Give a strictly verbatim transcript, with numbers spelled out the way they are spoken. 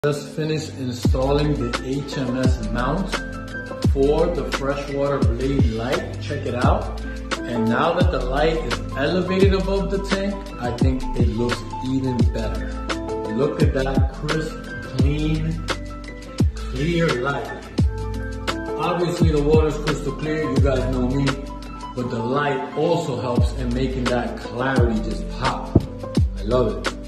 Just finished installing the H M S mount for the freshwater blade light. Check it out. And now that the light is elevated above the tank, I think it looks even better. Look at that crisp, clean, clear light. Obviously the water is crystal clear, you guys know me, but the light also helps in making that clarity just pop. I love it.